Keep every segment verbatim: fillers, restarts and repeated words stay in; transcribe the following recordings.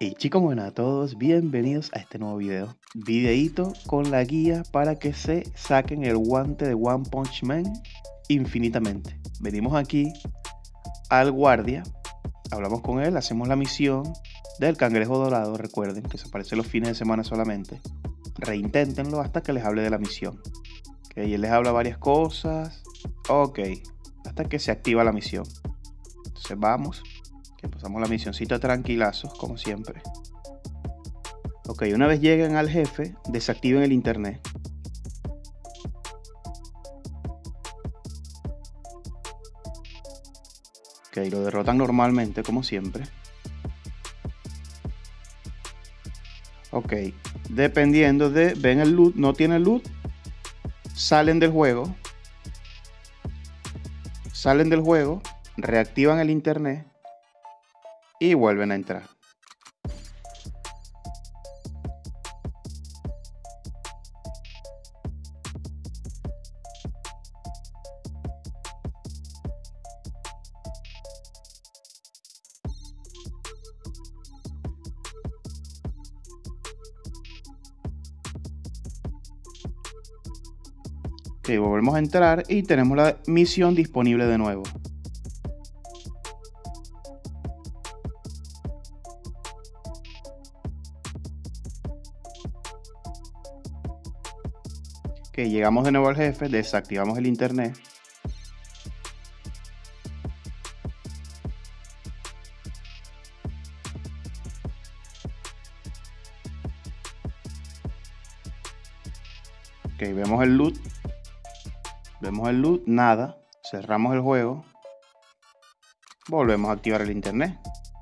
Hey chicos, buenas a todos, bienvenidos a este nuevo video. Videíto con la guía para que se saquen el guante de One Punch Man infinitamente. Venimos aquí al guardia, hablamos con él, hacemos la misión del cangrejo dorado. Recuerden que se aparece los fines de semana solamente. Reinténtenlo hasta que les hable de la misión. Okay, él les habla varias cosas. Ok, hasta que se activa la misión. Entonces vamos. Que empezamos la misioncita tranquilazos, como siempre. Ok, una vez lleguen al jefe, desactiven el internet. Ok, lo derrotan normalmente, como siempre. Ok, dependiendo de... ven el loot, no tiene loot, salen del juego. Salen del juego, reactivan el internet y vuelven a entrar. Ok, volvemos a entrar y tenemos la misión disponible de nuevo. Ok, llegamos de nuevo al jefe, desactivamos el internet. Ok, vemos el loot. Vemos el loot, nada. Cerramos el juego. Volvemos a activar el internet.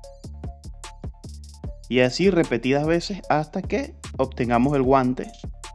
Y así repetidas veces hasta que obtengamos el guante.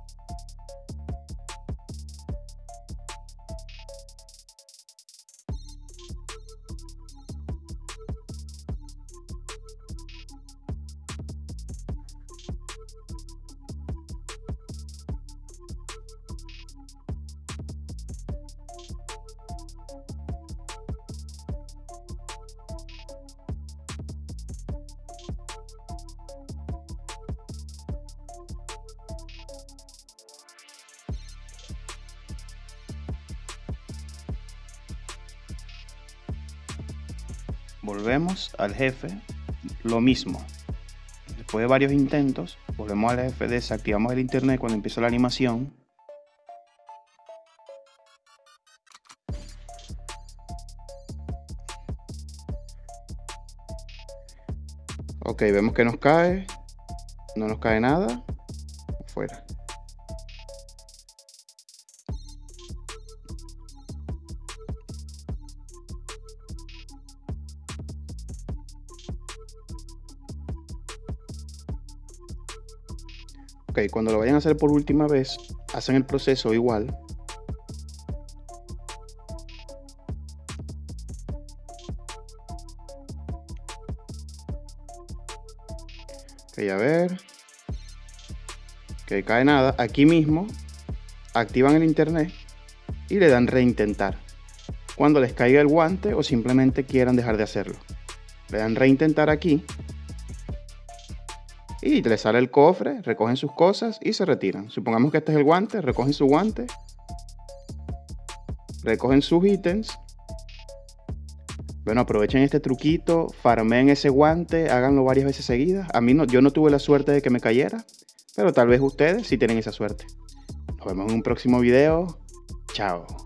Volvemos al jefe, lo mismo. Después de varios intentos, volvemos al jefe, desactivamos el internet cuando empieza la animación. Ok, vemos que nos cae, no nos cae nada, fuera. Ok, cuando lo vayan a hacer por última vez, hacen el proceso igual. Ok, a ver. Ok, cae nada. Aquí mismo, activan el internet y le dan reintentar. Cuando les caiga el guante o simplemente quieran dejar de hacerlo. Le dan reintentar aquí. Y les sale el cofre, recogen sus cosas y se retiran. Supongamos que este es el guante, recogen su guante. Recogen sus ítems. Bueno, aprovechen este truquito, farmeen ese guante, háganlo varias veces seguidas. A mí no, yo no tuve la suerte de que me cayera, pero tal vez ustedes sí tienen esa suerte. Nos vemos en un próximo video. Chao.